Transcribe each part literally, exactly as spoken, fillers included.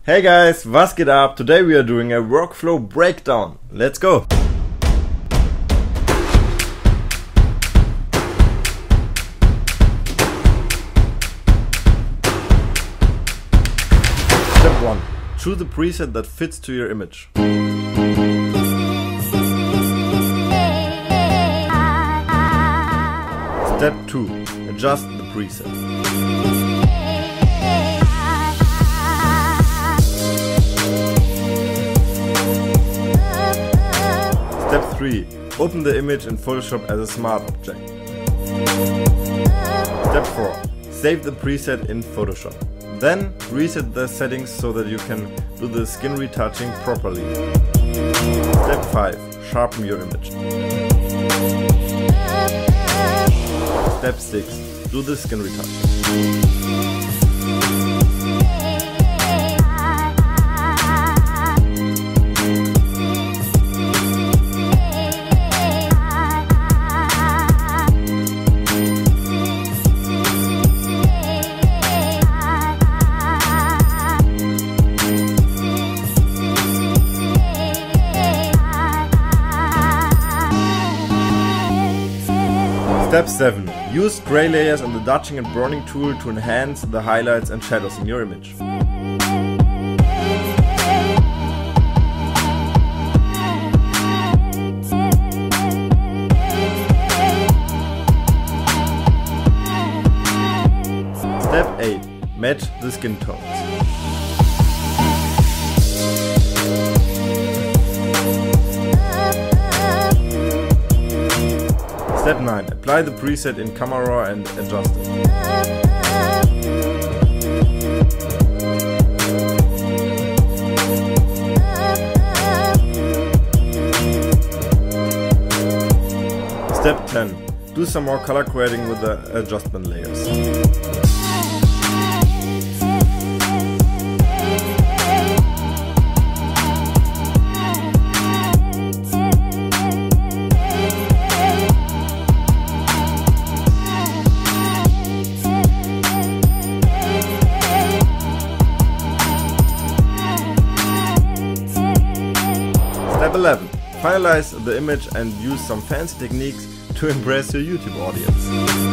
Hey guys, was geht ab? Today we are doing a workflow breakdown. Let's go! Step one. Choose the preset that fits to your image. Step two. Adjust the preset. Step three. Open the image in Photoshop as a smart object. Step four. Save the preset in Photoshop. Then reset the settings so that you can do the skin retouching properly. Step five. Sharpen your image. Step six. Do the skin retouching. Step seven. Use gray layers and the dodging and burning tool to enhance the highlights and shadows in your image. Step eight. Match the skin tones. Step nine. Apply the preset in Camera Raw and adjust it. Step ten. Do some more color grading with the adjustment layers. Step eleven. Finalize the image and use some fancy techniques to impress your YouTube audience.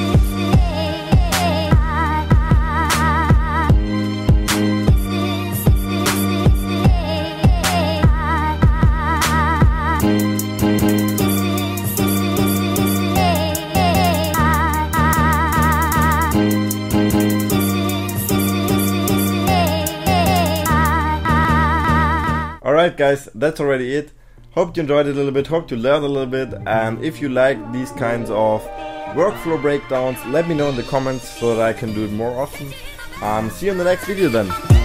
Alright guys, that's already it. Hope you enjoyed it a little bit, hope you learned a little bit, and if you like these kinds of workflow breakdowns, let me know in the comments so that I can do it more often. Um, see you in the next video then.